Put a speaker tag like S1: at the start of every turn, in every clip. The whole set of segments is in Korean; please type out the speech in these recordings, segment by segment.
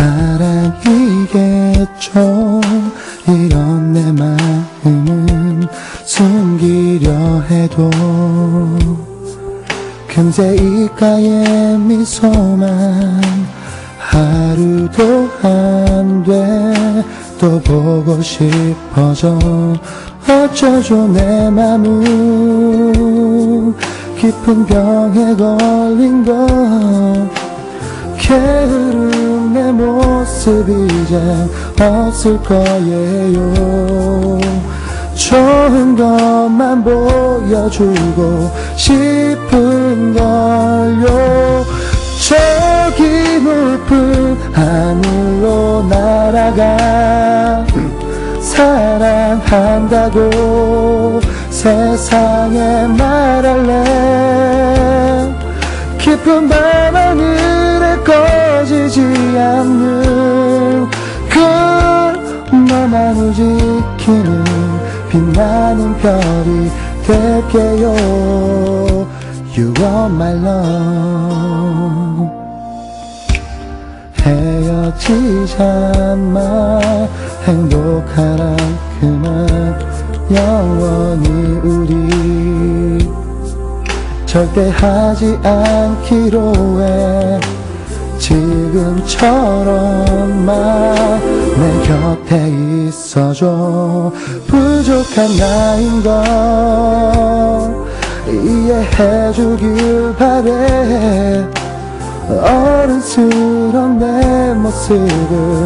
S1: 사랑이겠죠. 이런 내 마음은 숨기려 해도 금세 입가에 미소만 하루도 안 돼 또 보고 싶어져. 어쩌죠 내 맘은 깊은 병에 걸린 것. 게으른 내 모습 이젠 없을 거예요. 좋은 것만 보여주고 싶은걸요. 저기 높은 하늘로 날아가 사랑한다고 세상에 말할래. 깊은 밤하늘에 꺼지지 않는 그 너만을 지키는 빛나는 별이 될게요. You are my love. 헤어지자 마 행복하라 그만. 영원히 우리 절대 하지 않기로 해. 지금처럼만 내 곁에 있어줘. 부족한 나인 걸 이해해주길 바래. 어른스러운 내 모습을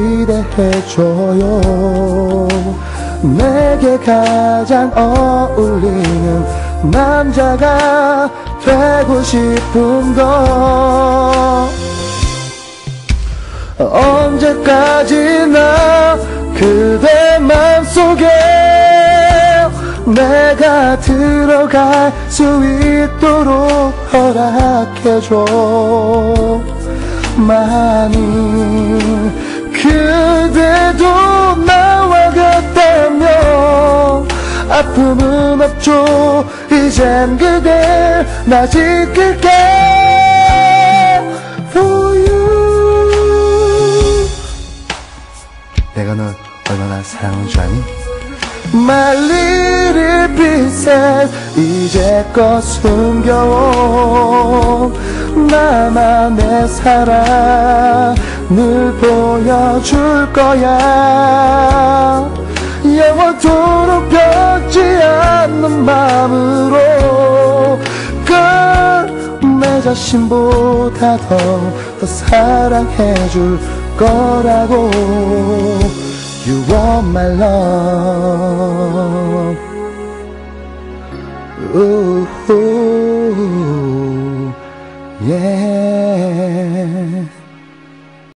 S1: 기대해줘요. 내게 가장 어울리는 남자가 되고 싶은 거. 언제까지나 그대 맘속에 내가 들어갈 수 있도록 허락해줘. 많이 그대도 나와 같다면 아픔은 없죠. 이젠 그댈 나 지킬게 for you. 내가 널 얼마나 사랑하는 줄 아니? My little princess 이제껏 숨겨온 나만의 사랑을 보여줄 거야. 영원토록 변치 않는 마음으로 내 자신보다 더 사랑해줄 거라고. You are my love. Ooh, ooh, yeah.